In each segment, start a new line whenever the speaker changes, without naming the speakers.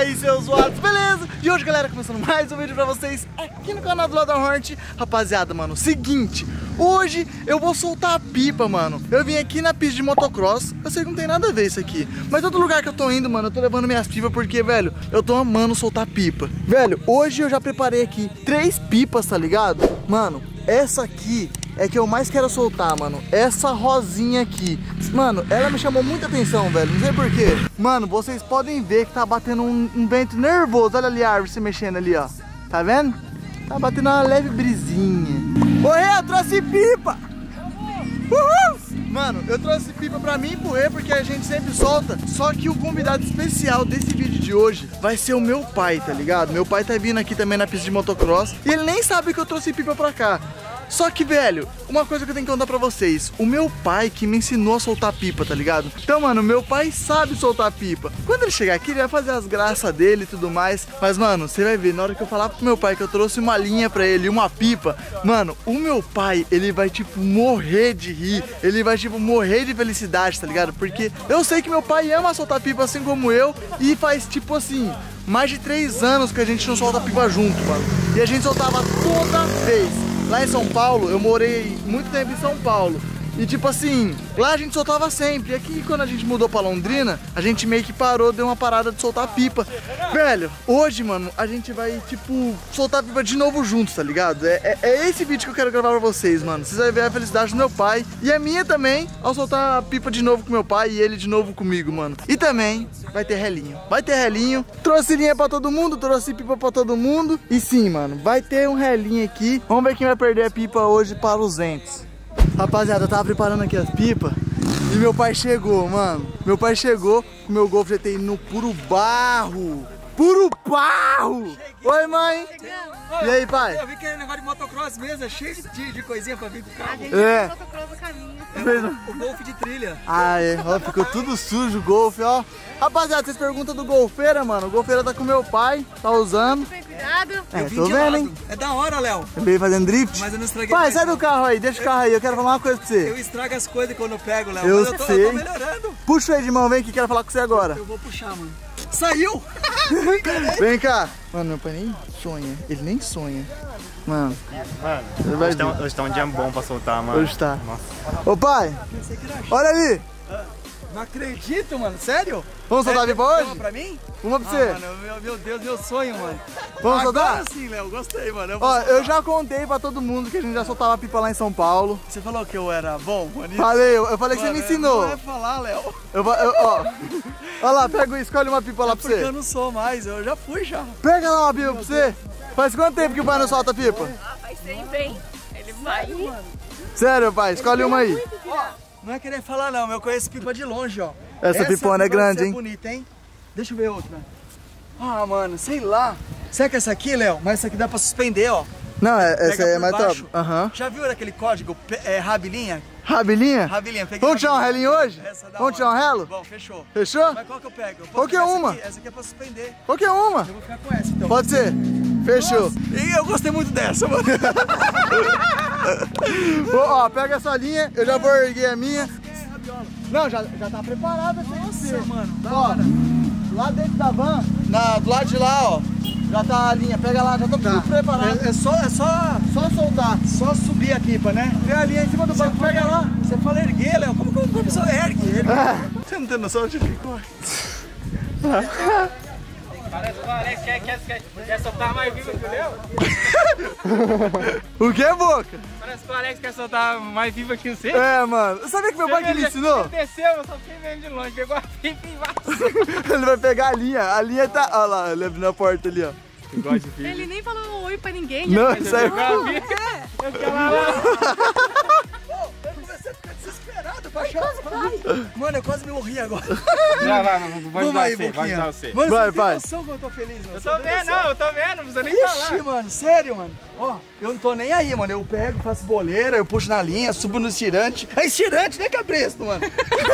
aí, seus zoados, beleza? E hoje, galera, começando mais um vídeo pra vocês aqui no canal do Ladrão Hornet. Rapaziada, mano, seguinte, hoje eu vou soltar a pipa, mano. Eu vim aqui na pista de motocross. Eu sei que não tem nada a ver isso aqui, mas todo lugar que eu tô indo, mano, eu tô levando minhas pipas porque, velho, eu tô amando soltar pipa. Velho, hoje eu já preparei aqui 3 pipas, tá ligado? Mano, essa aqui é que eu mais quero soltar, mano. Essa rosinha aqui, mano, ela me chamou muita atenção, velho. Não sei porquê. Mano, vocês podem ver que tá batendo um vento nervoso. Olha ali a árvore se mexendo ali, ó. Tá vendo? Tá batendo uma leve brisinha. Oi, eu trouxe pipa! Uhul! Mano, eu trouxe pipa pra mim e pro Rê, porque a gente sempre solta. Só que o convidado especial desse vídeo de hoje vai ser o meu pai, tá ligado? Meu pai tá vindo aqui também na pista de motocross e ele nem sabe que eu trouxe pipa pra cá. Só que, velho, uma coisa que eu tenho que contar pra vocês: o meu pai que me ensinou a soltar pipa, tá ligado? Então, mano, meu pai sabe soltar pipa. Quando ele chegar aqui, ele vai fazer as graças dele e tudo mais. Mas, mano, você vai ver, na hora que eu falar pro meu pai que eu trouxe uma linha pra ele, uma pipa, mano, o meu pai, ele vai, tipo, morrer de rir. Ele vai, tipo, morrer de felicidade, tá ligado? Porque eu sei que meu pai ama soltar pipa assim como eu. E faz, tipo assim, mais de 3 anos que a gente não solta pipa junto, mano. E a gente soltava toda vez. Lá em São Paulo, eu morei muito tempo em São Paulo. E tipo assim, lá a gente soltava sempre. E aqui quando a gente mudou pra Londrina, a gente meio que parou, deu uma parada de soltar pipa. Velho, hoje, mano, a gente vai, tipo, soltar pipa de novo juntos, tá ligado? É esse vídeo que eu quero gravar pra vocês, mano. Vocês vão ver a felicidade do meu pai e a minha também, ao soltar pipa de novo com meu pai e ele de novo comigo, mano. E também vai ter relinho. Vai ter relinho. Trouxe linha pra todo mundo, trouxe pipa pra todo mundo. E sim, mano, vai ter um relinho aqui. Vamos ver quem vai perder a pipa hoje para os entes. Rapaziada, eu tava preparando aqui as pipas e meu pai chegou, mano. Meu pai chegou com o meu Golf GTI no puro barro. Puro barro! Cheguei. Oi, mãe! Chegamos. E aí, pai?
Eu vi que era negócio de motocross mesmo, é cheio de coisinha pra vir com o carro.
A gente fez motocross no caminho.
O Golf de trilha.
Ah, é. Ó, ficou tudo sujo o Golf, ó. Rapaziada, vocês perguntam do Golfeira, mano. O Golfeira tá com meu pai, tá usando.
Cuidado.
É, tô vendo, hein?
É da hora, Léo.
Eu veio fazendo drift.
Mas eu não estraguei.
Pai, sai do carro aí, deixa o carro aí. Eu quero falar uma coisa pra você.
Eu estrago as coisas quando eu pego, Léo.
Eu
Mas
sei.
eu tô melhorando.
Puxa aí de mão, vem que quero falar com você agora.
Eu vou puxar, mano. Saiu!
Vem cá. Mano, meu pai nem sonha. Ele nem sonha. Mano,
hoje tá um dia bom pra soltar, mano.
Hoje tá. Nossa. Ô pai, olha ali.
Não acredito, mano. Sério?
Vamos soltar a pipa hoje?
Uma pra mim?
Uma pra você.
Mano, meu Deus, meu sonho, mano.
Vamos soltar?
Agora sim, Léo. Gostei, mano.
Ó, eu já contei pra todo mundo que a gente já soltava pipa lá em São Paulo.
Você falou que eu era bom, mano.
Falei, eu falei que você me ensinou.
Não vai falar, Léo.
Ó, olha lá, pega, escolhe uma pipa lá pra
Porque
você.
eu não sou mais, eu já fui já.
Pega lá uma pipa pra você. Faz quanto tempo que o pai não solta pipa?
Ah, faz tempo, hein? Ele vai.
Sério, pai, escolhe uma aí.
Ó, não é querer falar não, eu conheço pipa de longe, ó.
Essa pipona é grande, hein?
Bonita, hein? Deixa eu ver outra. Ah, mano, sei lá. Será que essa aqui, Léo? Mas essa aqui dá pra suspender, ó.
Não, essa
Pega
aí é
por
mais
baixo.
top. Aham.
Já viu aquele código rabilinha?
Rabilinha?
Rabilinha, peguei.
Vamos tirar um relinho hoje?
Essa dá
Vamos tirar um relo?
Bom, fechou.
Fechou?
Mas qual que eu pego? Eu posso
Qualquer
pegar
uma.
Essa aqui é pra suspender.
Qualquer uma.
Eu vou ficar com essa, então.
Pode ser. Fechou.
Nossa, e eu gostei muito dessa, mano.
Ó, pega essa linha, eu já vou erguer a minha. Não, já tá preparada essa aí.
Nossa, mano, da
Ó,
hora.
lá dentro da van, do lado de lá, ó, já tá a linha. Pega lá, já tô tudo preparado.
É só
soltar.
Só subir a pipa, né?
Tem a linha em cima do banco, pega lá.
Você fala erguer, Léo. Como que uma pessoa ergue?
Você não tem noção de que corre.
Parece que o Alex quer soltar mais viva que o Léo.
O que, Boca?
Parece que o Alex quer soltar mais viva que você.
É, mano. Sabia que meu pai que me ensinou?
Ele desceu, eu só fiquei vendo de longe. Pegou a pipa e vai.
Ele vai pegar a linha. A linha tá... Olha lá, ele abriu na porta ali, ó.
Ele nem falou oi pra ninguém.
Não, isso aí...
Eu fiquei lá.
Eu comecei a ficar desesperado, baixar. Mano, eu quase me morri agora.
Vai
Vamos aí,
vai
Boquinha.
ajudar você.
Mano,
Vai,
você não
vai.
tem noção como eu tô feliz, mano.
Eu tô vendo, não, eu tô vendo, não precisa nem
Ixi,
falar.
mano, sério, mano. Ó, eu não tô nem aí, mano. Eu pego, faço boleira, eu puxo na linha, subo no estirante. É estirante, nem cabresto, mano.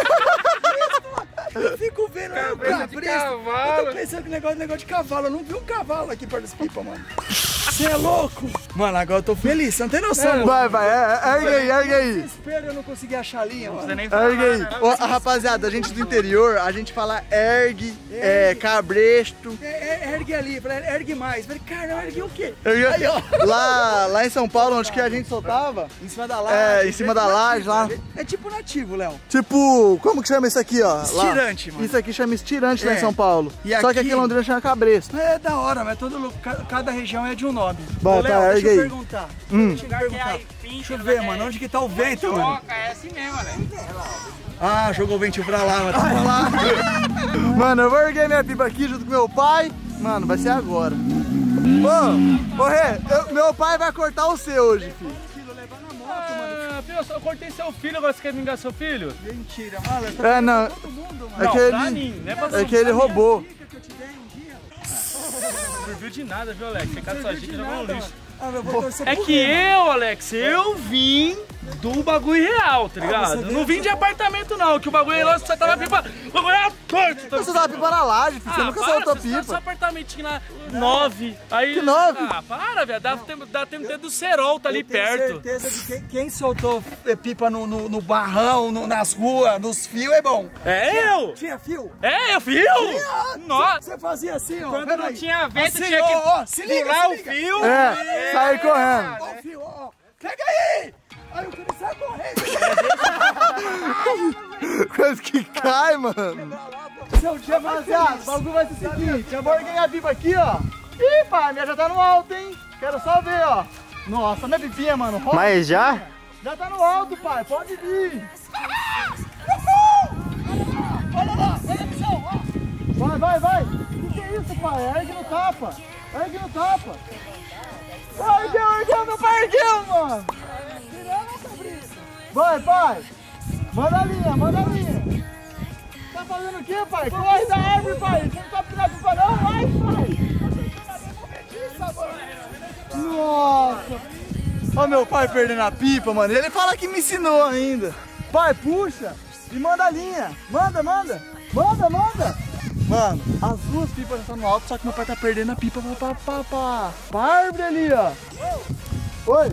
Eu fico vendo o cabresto. Eu tô pensando que negócio de cavalo. Eu não vi um cavalo aqui perto desse pipa, mano. Você é louco? Mano, agora eu tô feliz, você não tem noção.
Vai, ergue aí.
Desespero eu não consegui achar a linha, mano.
Ergue aí. Ó, rapaziada, a gente do interior, a gente fala ergue, cabresto.
Ergue ali, ergue mais. Falei, cara, ergue o quê?
Aí, ó. Lá em São Paulo, onde que a gente soltava?
Em cima da laje.
Em cima da laje lá.
É tipo nativo, Léo.
Tipo, como que chama isso aqui, ó?
Estirante, mano.
Isso aqui chama estirante lá em São Paulo.
E
Só que
aqui
em Londrina chama cabresto.
É da hora, mas cada região é de um nome.
Vai,
Ô, Léo,
tá,
deixa
ergue
eu
aí.
perguntar. Deixa eu ver, mano, onde que tá o vento, mano?
É assim mesmo, Alex.
Ah, jogou o ventinho pra lá, mas tá pra lá.
Mano, eu vou erguer minha pipa aqui junto com meu pai. Mano, vai ser agora. Ô, Rê, meu pai vai cortar o seu hoje, filho.
Filho, eu cortei seu filho, agora você quer vingar seu filho?
Mentira, mano.
Não.
Todo mundo, mano.
É
Não,
que
pra
ele,
mim, não é pra todo
é que ele
mundo.
roubou.
Que eu te dei um dia.
Não serviu de nada, viu, Alex? Você caça sua dica e jogou no lixo.
Ah, eu vou torcer
É
pro
que
Rê,
eu, Alex, eu vim do bagulho real, tá ligado?
você
Não vim de apartamento, não, que o bagulho aí lá você tava pipa. O bagulho era torto.
Você tava pipa na laje, filho. Você nunca soltou
Só
pipa.
apartamentinho lá, 9. Aí,
Que 9?
Ah, para, velho. Dá tempo de ter do Serol, tá ali
Eu tenho
perto.
certeza de quem soltou pipa no barrão, nas ruas, nos fios é bom.
É eu!
Tinha fio?
É, eu fio! Nossa!
Você fazia assim, ó.
Quando
pera
não
aí.
tinha vento,
Assim,
tinha que
ó, se liga,
pular
se
o
liga.
fio.
Sair correndo.
Ó o fio, ó. Pega aí! Aí o cara sai correndo.
Coisa que cai, mano.
Seu dia vai ser
Rapaziada, o bagulho vai ser o seguinte. Eu vou erguer minha pipa aqui, ó. Ih, pai, minha já tá no alto, hein? Quero só ver, ó. Nossa, minha pipinha, mano. Roda.
Mas já?
Já tá no alto, pai. Pode vir.
Olha lá, olha a visão, ó.
Vai. Que é isso, pai? Ergue no tapa. Ergueu, meu pai ergueu, mano. Vai, pai. Manda a linha. Tá fazendo o quê, pai? Corre da árvore, pai. Você não tá pirando pipa não? Vai, pai. Nossa. Olha meu pai perdendo a pipa, mano. Ele fala que me ensinou ainda. Pai, puxa e manda a linha. Manda. Mano, as duas pipas já estão no alto, só que meu pai tá perdendo a pipa pra árvore ali, ó. Oi.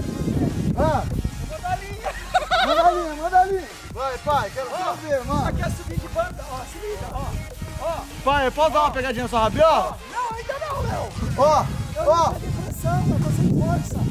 Manda a linha. Vai, pai, quero só ver, mano.
Aqui é subir de banda, ó, se liga, ó.
Pai, eu posso dar uma pegadinha na sua rabiola?
Não, ainda não, Léo.
Ó.
Tá de pressão, eu tô sem força.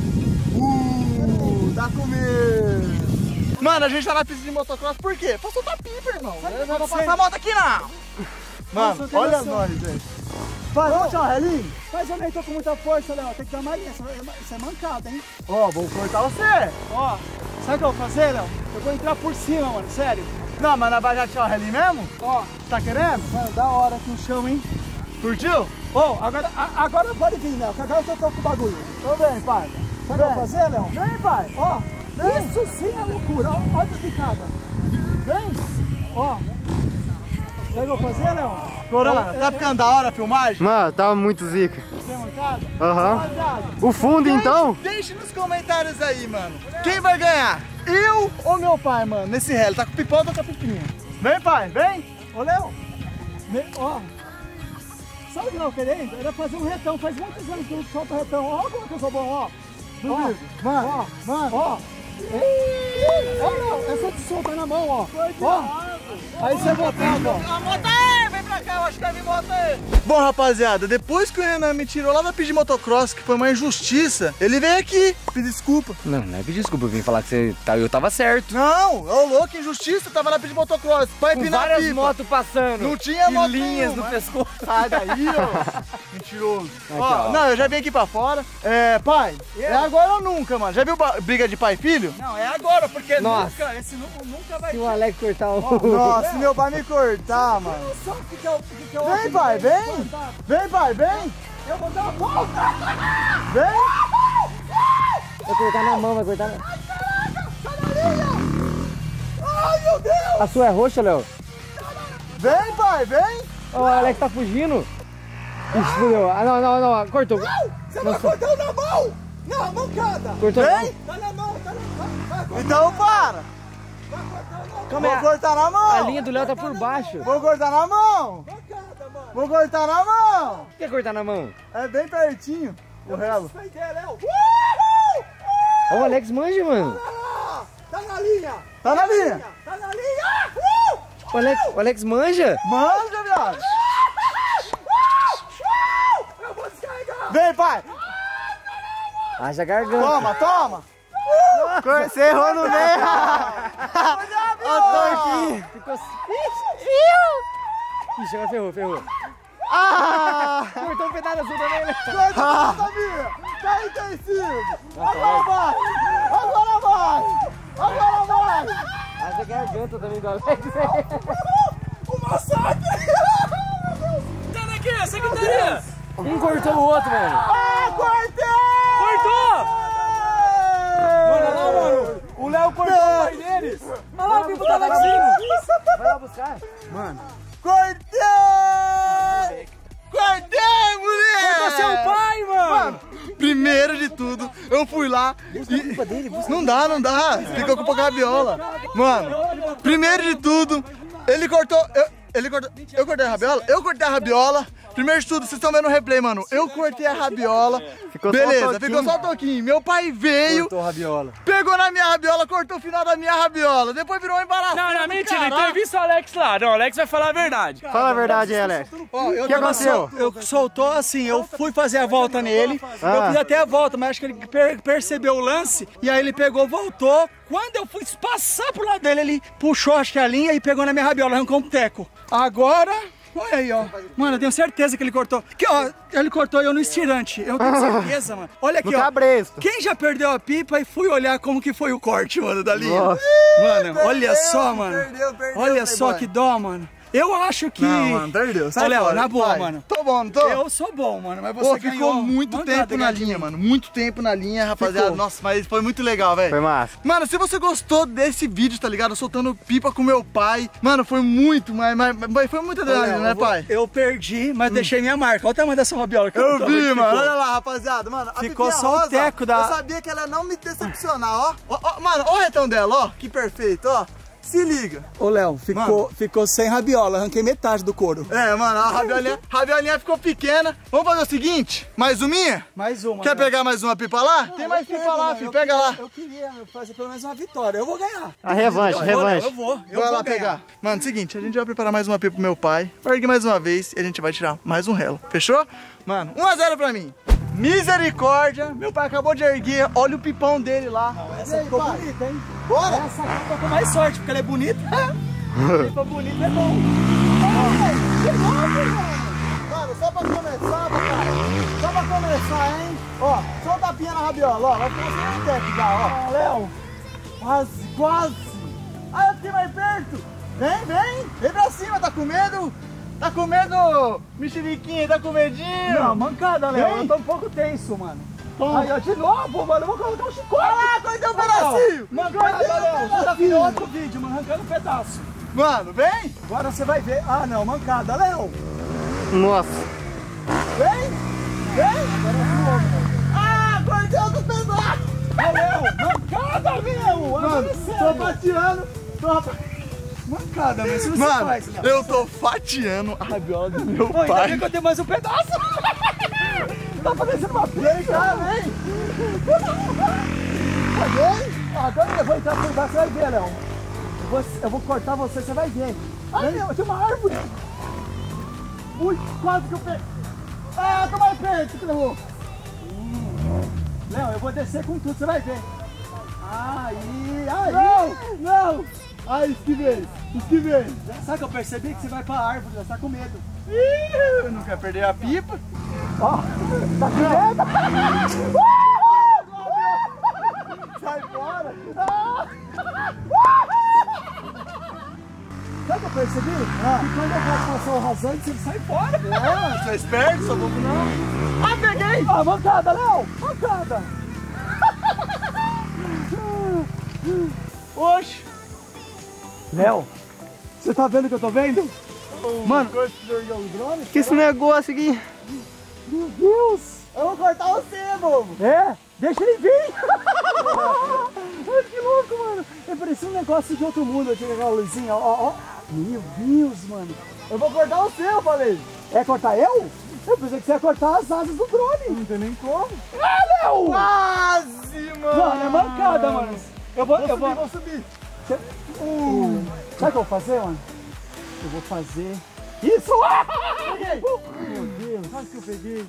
Tá com medo. Mano, a gente tá na pista de motocross por quê? Pra soltar pipa, irmão. Não vai passar moto aqui, não. Mano, olha nós, gente. Pai, vamos tirar um relinho?
Mas eu nem tô com muita força, Léo. Tem que dar mais linha, isso é mancada, hein?
Ó, vou cortar você.
Ó, sabe o que eu vou fazer, Léo? Eu vou entrar por cima, mano, sério.
Não, mas nós vai já tirar o relinho mesmo?
Ó,
Tá querendo?
mano, da hora aqui o chão, hein?
Curtiu?
Ó, agora pode vir, Léo, que agora eu tô com o bagulho.
Tô bem, pai.
Sabe o que eu vou fazer, Léo?
Vem, pai.
Ó, isso sim é loucura. Ó, olha a picada. Vem. Ó. Sabe o que eu vou fazer, Léo?
Corona, tá ficando da hora a filmagem?
Mano, tava muito zica.
Tem mancada?
Aham.
Rapaziada,
O fundo, então?
Deixe nos comentários aí, mano. Quem vai ganhar? Eu ou meu pai, mano? Nesse rally. Tá com pipão ou tá com a pipinha? Vem, pai, vem.
ô, Léo. Ó. Sabe o que eu queria? Era fazer um retão. Faz muitos anos que eu solto retão. Ó, como que eu sou bom, ó. Ó,
Mano,
ó. Ó, Léo, é só te soltar na mão, ó. Ó. Aí você botava, ó.
A moto aí, vem pra cá, eu acho que vai vir moto aí. Bom, rapaziada, depois que o Renan me tirou lá da pista de motocross, que foi uma injustiça, ele veio aqui pedir desculpa.
Não é pedir desculpa, eu vim falar que eu tava certo.
Não, ô louco, injustiça, tava na pista de motocross, pra
Com
empinar
várias
pipa.
motos passando.
Não tinha
e
moto
linhas
nenhuma.
no pescoço.
Sai daí, ó. Mentiroso.
Aqui,
Ó,
ó.
não, eu já vim aqui pra fora. Pai, é agora ou nunca, mano? Já viu briga de pai e filho?
Não, é agora, porque
Nossa.
esse nunca vai
Se o Alex cortar o...
Nossa, se meu pai me cortar, mano.
não sabe o que é o
Vem, pai, vem. Vem, pai, vem.
Eu vou dar uma volta.
Vem.
Vai cortar na mão, vai cortar na...
Ai, meu Deus.
A sua é roxa, Léo?
Vem, pai, vem.
Ó, o Alex tá fugindo. Ixi, fudeu. Ah, não, cortou.
Você vai cortar na mão. Não, mancada.
Cortou.
Vem.
Tá na mão, tá na mão. Vai cortar.
Então para.
Calma
Vou
aí,
cortar na mão.
a linha do Léo tá por baixo.
Vou cortar na mão.
Mancada, mano.
Vou cortar na mão.
O que é cortar na mão?
É bem pertinho. O relo.
Léo.
Ó, o Alex manja, mano.
Tá na linha.
Tá na linha.
Tá na linha.
O Alex manja.
Manja, viado.
Eu vou descarregar.
Vem, pai.
Haja garganta.
Toma, toma.
Você errou no meio.
Eu tô aqui.
Ficou... Ixi, agora ferrou.
Ah!
Cortou um pedaço azul também, né?
Corta, sabia? Tá intensivo. Agora vai. Agora vai. Agora vai.
Haja garganta também do Alex.
O massacre.
Tá aqui, secretaria!
Um cortou o outro, mano.
Ah, cortei!
Cortou!
Olha lá, mano. O Léo cortou o pai deles. Olha lá o pipo do Alexinho.
Vai lá buscar.
Mano, cortei! Cortei, moleque!
Cortou seu pai, mano.
Primeiro de tudo, eu fui lá e... Não dá. Fica com pouca rabiola. Mano, primeiro de tudo, ele cortou... Eu cortei a rabiola? Eu cortei a rabiola. Primeiro de tudo, vocês estão vendo o replay, mano. Eu cortei a rabiola. Beleza, ficou só o toquinho. Meu pai veio,
Cortou a rabiola.
pegou na minha rabiola, cortou o final da minha rabiola. Depois virou um embaraço.
Não, mentira, entrevista o Alex lá. Não, o Alex vai falar a verdade.
Fala a verdade, Alex.
Ó,
O que aconteceu?
Eu soltou assim, eu fui fazer a volta nele, eu fiz até a volta, mas acho que ele percebeu o lance, e aí ele pegou, voltou. Quando eu fui passar pro lado dele, ele puxou acho que a linha e pegou na minha rabiola, arrancou um teco. Agora, olha aí, ó. Mano, eu tenho certeza que ele cortou. Aqui, ó, ele cortou eu no estirante. Eu tenho certeza, mano. Olha aqui,
No
ó.
cabresto.
Quem já perdeu a pipa e fui olhar como que foi o corte, mano, da linha.
Nossa.
Mano, olha só, mano.
Perdeu,
Olha só
Playboy.
que dó, mano. Eu acho que...
Não, mano, perdeu. Sai
Ô, Léo,
fora,
na boa,
vai.
mano.
Tô bom, não tô?
Eu sou bom, mano, mas você
Pô, ficou
ganhou
muito
mancada,
tempo na
gatinho.
linha, mano. Muito tempo na linha, rapaziada.
Ficou.
Nossa, mas foi muito legal, velho.
Foi massa.
Mano, se você gostou desse vídeo, tá ligado? Soltando pipa com meu pai. Mano, foi muito, mas foi muito adrenalina, né, pai?
Eu perdi, mas deixei minha marca. Olha o tamanho dessa rabiola que
Eu
tô
vi,
vendo,
mano.
ficou.
Olha lá, rapaziada. Mano, a
Ficou
pipinha
só o
rosa,
teco da-
Eu sabia que ela não me decepcionar, ó. Mano, ó o retão dela, ó. Que perfeito, ó. Se liga.
Ô, Léo, ficou sem rabiola. Arranquei metade do couro.
É, mano, a rabiolinha ficou pequena. Vamos fazer o seguinte? Mais uma?
Mais uma.
Quer
né?
pegar mais uma pipa lá? Tem mais pipa lá, filho. Pega lá.
Eu queria fazer pelo menos uma vitória. Eu vou ganhar.
A revanche, revanche.
Eu vou
Vai lá
ganhar.
pegar. Mano, seguinte, a gente vai preparar mais uma pipa pro meu pai. Vai erguer mais uma vez e a gente vai tirar mais um relo. Fechou? Mano, 1 a 0 pra mim. Misericórdia. Meu pai acabou de erguer. Olha o pipão dele lá.
Essa ficou bonita, hein?
Bora?
Essa aqui ficou com mais sorte, porque ela é bonita. Pipa bonita é bom.
Mano, só pra começar, papai. Só pra começar, hein? Ó, só um tapinha na rabiola, ó. Vai ficar sem teco já, ó.
Léo,
Quase. Ah, eu fiquei mais perto. Vem pra cima. Tá com medo? Tá com medo, mexeriquinha? Tá com medinho?
não, mancada, Léo.
Vem.
Eu tô um pouco tenso, mano.
Toma.
Aí, ó, de novo, mano. Eu vou colocar um chicote.
Ah, cortei um pedacinho.
Mancada, Léo. Você tá vendo outro vídeo, mano, arrancando um pedaço.
Mano, vem.
Agora você vai ver. Ah, não, mancada, Léo.
Nossa.
Vem. Ah, cortei outro pedaço.
Ô, Léo, mancada, meu.
Mano, tô fatiando.
Mancada, mas se você
Mano,
faz, Léo.
eu tô fatiando a rabiola do meu
Pô, ainda
pai.
bem que eu tenho mais um pedaço. Tá parecendo uma pizza.
Vem cá, vem.
Agora eu vou entrar por baixo, você vai ver, Léo. Eu vou cortar você, você vai ver. Ai, meu, tem uma árvore. Ui, quase que eu peguei.
Ah, tô mais perto, que levou.
Léo, eu vou descer com tudo, você vai ver. Aí.
Não. Ai, esquivei.
Sabe que eu percebi que você vai pra árvore, você tá com medo.
Ih, eu não quero perder a pipa.
Ó, tá com medo?
Sai fora.
Sabe o que eu percebi? Que quando eu faço passar o rasante, você sai fora.
É, você é esperto, sou bobo não.
Ah, peguei! Ah, mancada, Léo! Mancada!
Oxe.
Léo, você tá vendo o que eu tô vendo? Mano,
Que esse negócio aqui?
meu Deus!
Eu vou cortar você, bobo.
É, deixa ele vir! Ai, que louco, mano! É parecia um negócio de outro mundo, aquela luzinha, ó. Meu Deus, mano!
Eu vou cortar você, eu falei.
É cortar eu? Eu pensei que você ia cortar as asas do drone.
Não tem nem como.
Ah, Léo!
Quase, mano.
Mano, é mancada, mano. Eu vou
subir.
Sabe o que eu vou fazer, mano? Eu vou fazer... Isso!
Peguei.
Meu Deus, quase que eu peguei.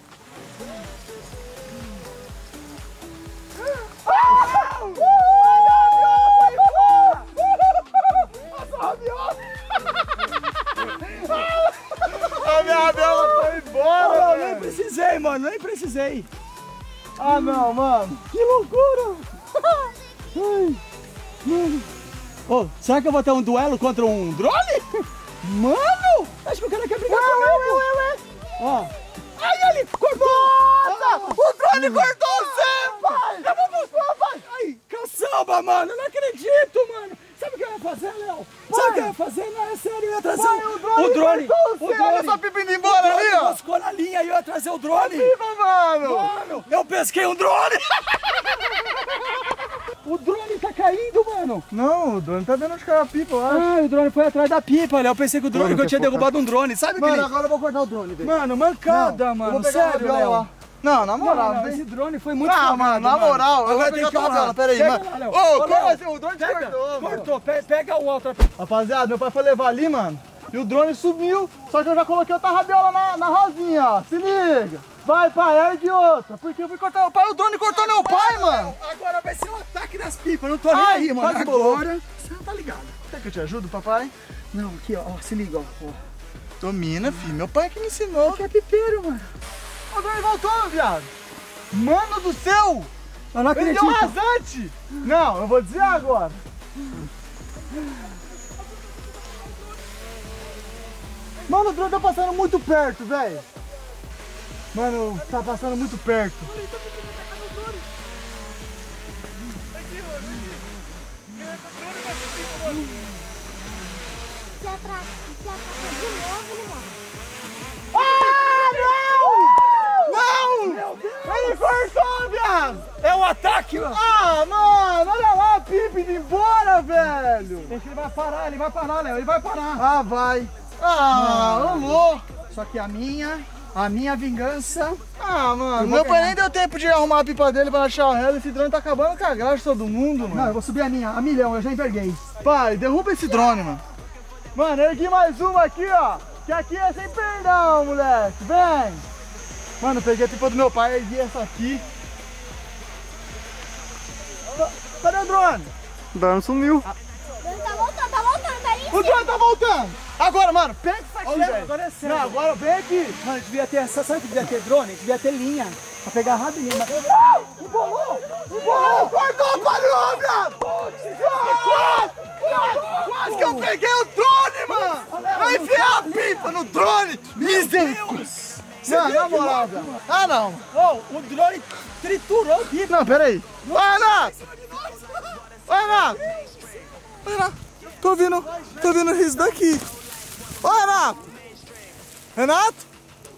A minha rabiola foi embora,
Nem precisei, mano, nem precisei. Ah, não, mano. Que loucura. Ai, mano. Ô, será que eu vou ter um duelo contra um drone? Mano, acho que o cara quer brigar comigo. Ó. Ai, ele cortou.
Nossa, o drone cortou você, pai.
Eu vou mostrar, pai. Ai, caçamba, mano, eu não acredito, mano. Sabe o que eu ia fazer, Léo? Sabe o que eu ia fazer? Não, é sério, eu ia trazer o drone.
Olha essa pipa indo embora ali, ó.
Moscou na linha e eu ia trazer o drone.
Pipa, mano.
Mano, eu pesquei um drone. O drone tá caindo, mano.
Não, o drone tá dando onde caiu a pipa, eu acho.
Ah, o drone foi atrás da pipa, Léo. Eu pensei que o drone que eu tinha derrubado um drone. Sabe
Mano,
aquele...
agora eu vou cortar o drone, velho.
Mano, mancada, mano.
Eu vou pegar a
Sério,
rabiola lá.
Léo.
Não, na moral,
Não,
vem.
esse drone foi muito
Ah,
folgado,
mano, na moral, eu vou
Agora
pegar
tem que
a rabiola.
honrar.
Pera aí,
Pega
mano.
lá, Léo.
Ô,
Ô,
como
Léo.
assim? O drone te cortou, mano.
Cortou. Pega o outro.
Rapaziada, meu pai foi levar ali, mano. E o drone sumiu, só que eu já coloquei outra rabiola na rosinha, ó. Se liga. Vai, pai, ergue outra. Porque eu fui cortar o pai, o drone cortou meu pai, mano.
Agora vai ser um ataque das pipas. Não tô nem
Ai,
aí, mano.
quase bolou.
Agora, você não tá ligado.
Quer que eu te ajudo, papai?
Não, aqui, ó. Se liga, ó.
Domina, filho. Meu pai que me ensinou.
Aqui é pipeiro, mano.
O drone voltou, viado. Mano do céu.
Eu não
Ele
acredito.
deu um rasante. Não, eu vou dizer agora. Mano, o drone tá passando muito perto, velho. Mano, tá passando muito perto.
Se atrasa de novo, ele morre.
Ah, não! Ele cortou, viado!
É um ataque, mano.
Ah, mano, olha lá a pipa indo embora, velho!
Deixa ele vai parar, Léo. Ele vai parar.
Ah, vai! Ah, ô louco!
Só que a minha vingança...
Ah, mano,
Eu vou
meu pai
ganhar.
nem deu tempo de arrumar a pipa dele pra achar o réu. Esse drone tá acabando com a graça de todo mundo,
Não, eu
mano.
vou subir a milhão, eu já enverguei.
Pai, derruba esse drone, mano. Mano, ergui mais uma aqui, ó. Que aqui é sem perdão, moleque. Vem! Mano, peguei a pipa do meu pai, ergui essa aqui. Cadê o drone?
O drone sumiu.
Ele tá voltando, tá ali.
O drone tá voltando! Agora, mano, pega isso aqui,
Ô, Léo,
velho.
agora é sério.
Não, agora vem aqui.
Mano, devia ter, sabe o que devia ter drone? Devia ter linha pra pegar rabinho. Mas...
Embolou! Cortou, parou, viado! Quase que eu peguei o drone, mano! Vai enfiar a pipa no drone! Misericórdia! Não, na moral, velho. Ah, não.
Oh, o drone triturou o pipa.
Não, peraí. Ô, Renato! Ô, Renato! Ô, Renato! Tô ouvindo isso daqui. Ô, Renato! Renato?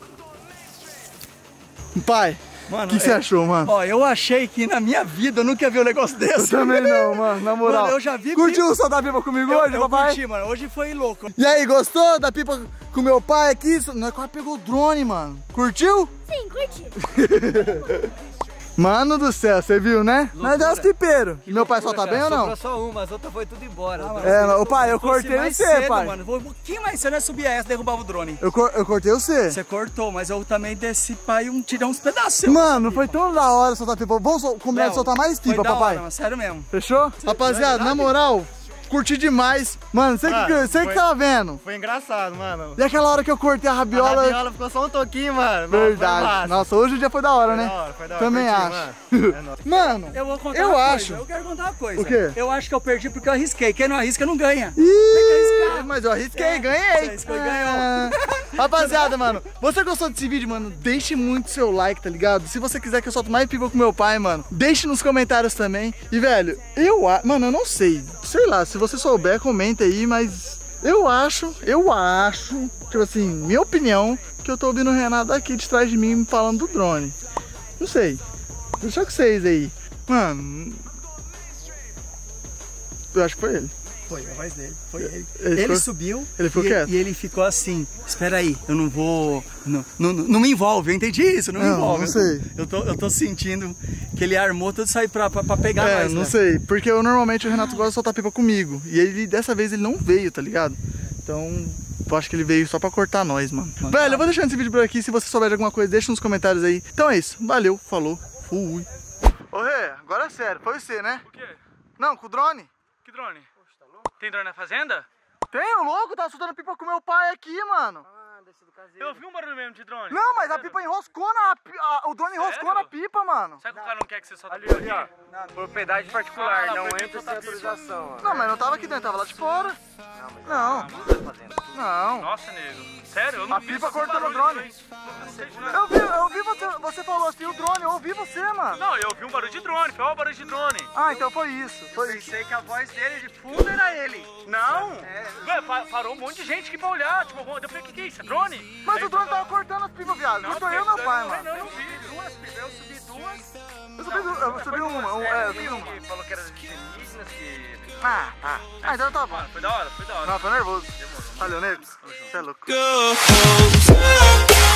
Pai, o que você achou, mano?
Ó, eu achei que na minha vida eu nunca vi um negócio desse.
Também não, mano, na moral.
Mano, eu já vi
Curtiu soltar pipa comigo hoje,
eu
papai?
curti, mano. Hoje foi louco.
E aí, gostou da pipa com meu pai aqui? Nós quase pegou o drone, mano. Curtiu?
Sim, curti.
Mano do céu, você viu, né? Nós deu uns pipeiros. Meu pai só tá bem ou não?
Sobrou só uma, as outras foi tudo embora.
É, mas, ô pai, eu cortei
mais
você,
cedo,
pai.
mano. Um pouquinho mais cedo, eu subia essa, derrubava o drone.
Eu cortei você.
Você cortou, mas eu também desci pra tirar uns pedaços.
Mano, foi tão da hora soltar pipa. Vamos combinar de soltar mais pipa,
foi da
papai.
hora, mano, sério mesmo.
Fechou? Rapaziada, na moral, curti demais. Mano, você que tava vendo.
Foi engraçado, mano.
E aquela hora que eu cortei a
A
rabiola.
rabiola ficou só um toquinho, mano.
Verdade. Nossa, hoje o dia foi da hora, né?
Foi da hora.
Também
curti,
acho.
mano.
Mano,
Eu vou contar
Eu
uma
acho.
coisa. Eu quero contar uma coisa.
O quê?
Eu acho que eu perdi porque eu arrisquei. Quem não arrisca não ganha.
Ih, mas eu arrisquei, ganhei.
Você arriscou e ganhou.
Ah. Rapaziada, mano, você gostou desse vídeo, mano? Deixe muito seu like, tá ligado? Se você quiser que eu solte mais pipa com meu pai, mano, deixe nos comentários também. E, velho, mano, eu não sei. Sei lá, se você souber, comenta aí, mas eu acho, tipo assim, minha opinião, que eu tô ouvindo o Renato aqui de trás de mim falando do drone. Não sei. Deixa com vocês aí. Mano, eu acho que foi ele.
Foi a voz dele, foi ele.
Ele ficou-
subiu
ele ficou quieto?
e ele ficou assim, espera aí, eu não vou... Não me envolve, eu entendi isso, não me envolve.
Não sei.
Eu tô sentindo que ele armou tudo isso aí pra pegar nós,
não
né?
sei. Porque normalmente o Renato gosta de soltar pipa comigo. E ele, dessa vez, ele não veio, tá ligado? Então, eu acho que ele veio só pra cortar nós, mano. Velho, eu vou deixando esse vídeo por aqui. Se você souber de alguma coisa, deixa nos comentários aí. Então é isso. Valeu, falou, fui. Ô, Rê, agora é sério. Foi você, né?
O quê?
Não, com o drone.
Que drone? Tem drone na fazenda?
Tem, o louco, tava soltando pipa com meu pai aqui, mano.
Eu ouvi um barulho mesmo de drone.
Não, mas a pipa enroscou o drone enroscou
Sério?
na pipa, mano.
Será que o cara não quer que você solte ali, aqui?
Propriedade particular,
Ah,
não
proibido
entra sem
soltar pipa.
autorização. ó.
Não, mas não tava aqui dentro, tava lá de fora. Não. Não.
Nossa, nego. Sério? Eu não
A
vi
pipa
esse
cortando o
barulho,
drone.
não sei de nada.
Eu vi você falou assim, o drone, eu ouvi você, mano.
Não, eu ouvi um barulho de drone, foi o barulho de drone.
Ah, então foi isso, foi isso.
Pensei que a voz dele de fundo era ele.
Não! Ué, parou um monte de gente aqui pra olhar. Tipo, eu falei, o que é isso? É drone?
Mas o drone tava cortando as pipas, viado. Não sou eu, meu pai, mano.
Não, eu vi.
Eu subi duas.
Eu subi uma, eu subi uma.
Que falou que era de alienígenas, que...
Ah, então tá bom.
Mano, foi da hora, foi da hora.
Não, tô nervoso. Valeu, nego. Você é louco.
Go home.